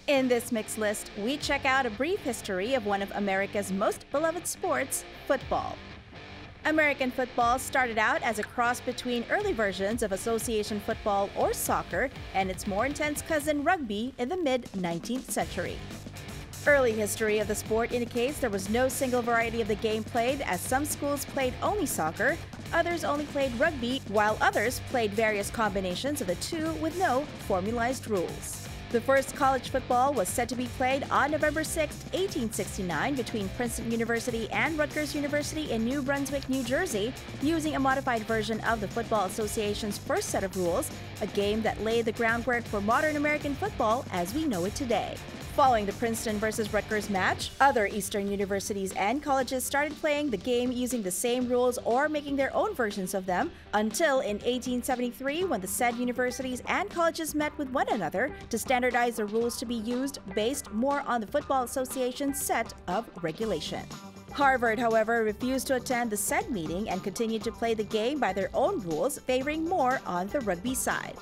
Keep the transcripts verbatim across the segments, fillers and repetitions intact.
In this mixed list, we check out a brief history of one of America's most beloved sports, football. American football started out as a cross between early versions of association football or soccer and its more intense cousin rugby in the mid nineteenth century. Early history of the sport indicates there was no single variety of the game played, as some schools played only soccer, others only played rugby, while others played various combinations of the two with no formalized rules. The first college football was said to be played on November sixth, eighteen sixty-nine between Princeton University and Rutgers University in New Brunswick, New Jersey, using a modified version of the Football Association's first set of rules, a game that laid the groundwork for modern American football as we know it today. Following the Princeton versus Rutgers match, other Eastern universities and colleges started playing the game using the same rules or making their own versions of them, until in eighteen seventy-three, when the said universities and colleges met with one another to standardize the rules to be used based more on the Football Association's set of regulation. Harvard, however, refused to attend the said meeting and continued to play the game by their own rules, favoring more on the rugby side.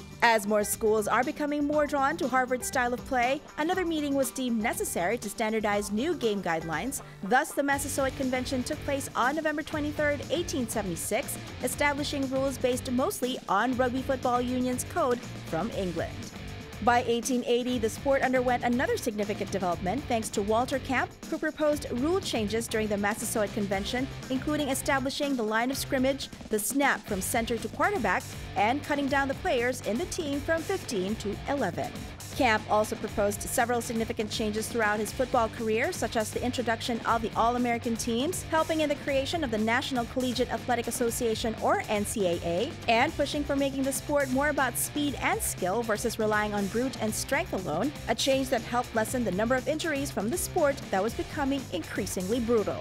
As more schools are becoming more drawn to Harvard's style of play, another meeting was deemed necessary to standardize new game guidelines. Thus, the Massasoit Convention took place on November twenty-third, eighteen seventy-six, establishing rules based mostly on Rugby Football Union's code from England. By eighteen eighty, the sport underwent another significant development thanks to Walter Camp, who proposed rule changes during the Massasoit Convention, including establishing the line of scrimmage, the snap from center to quarterback, and cutting down the players in the team from fifteen to eleven. Camp also proposed several significant changes throughout his football career, such as the introduction of the All-American teams, helping in the creation of the National Collegiate Athletic Association, or N C A A, and pushing for making the sport more about speed and skill versus relying on brute and strength alone, a change that helped lessen the number of injuries from the sport that was becoming increasingly brutal.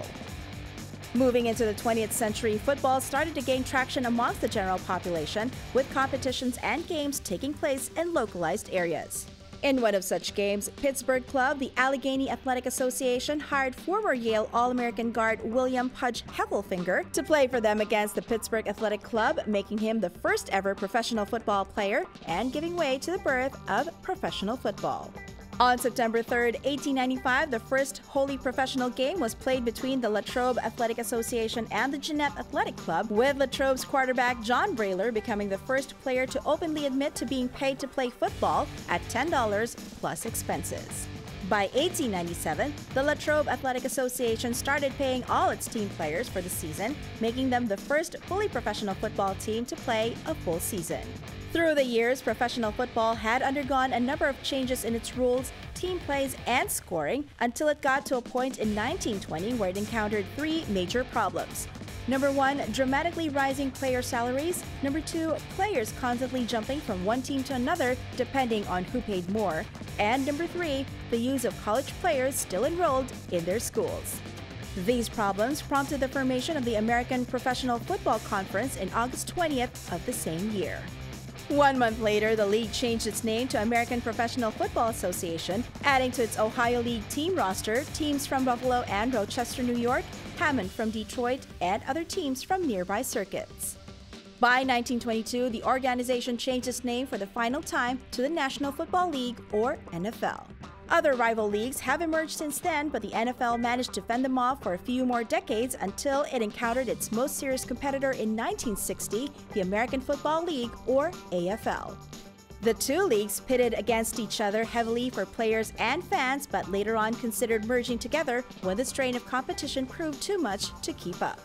Moving into the twentieth century, football started to gain traction amongst the general population, with competitions and games taking place in localized areas. In one of such games, Pittsburgh club, the Allegheny Athletic Association, hired former Yale All-American guard William Pudge Heffelfinger to play for them against the Pittsburgh Athletic Club, making him the first ever professional football player and giving way to the birth of professional football. On September third, eighteen ninety-five, the first wholly professional game was played between the Latrobe Athletic Association and the Jeannette Athletic Club, with Latrobe's quarterback John Brayler becoming the first player to openly admit to being paid to play football at ten dollars plus expenses. By eighteen ninety-seven, the Latrobe Athletic Association started paying all its team players for the season, making them the first fully professional football team to play a full season. Through the years, professional football had undergone a number of changes in its rules, team plays, and scoring, until it got to a point in nineteen twenty where it encountered three major problems. Number one, dramatically rising player salaries. Number two, players constantly jumping from one team to another depending on who paid more. And number three, the use of college players still enrolled in their schools. These problems prompted the formation of the American Professional Football Conference in August twentieth of the same year. One month later, the league changed its name to American Professional Football Association, adding to its Ohio League team roster teams from Buffalo and Rochester, New York, Hammond from Detroit, and other teams from nearby circuits. By nineteen twenty-two, the organization changed its name for the final time to the National Football League, or N F L. Other rival leagues have emerged since then, but the N F L managed to fend them off for a few more decades until it encountered its most serious competitor in nineteen sixty, the American Football League, or A F L. The two leagues pitted against each other heavily for players and fans, but later on considered merging together when the strain of competition proved too much to keep up.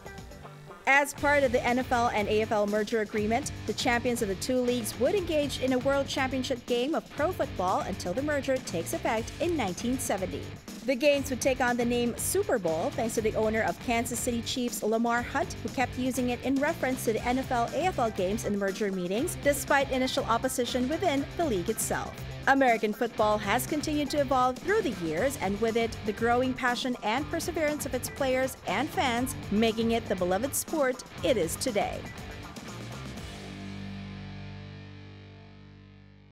As part of the N F L and A F L merger agreement, the champions of the two leagues would engage in a World Championship game of pro football until the merger takes effect in nineteen seventy. The games would take on the name Super Bowl thanks to the owner of Kansas City Chiefs, Lamar Hunt, who kept using it in reference to the N F L A F L games in the merger meetings, despite initial opposition within the league itself. American football has continued to evolve through the years, and with it, the growing passion and perseverance of its players and fans, making it the beloved sport it is today.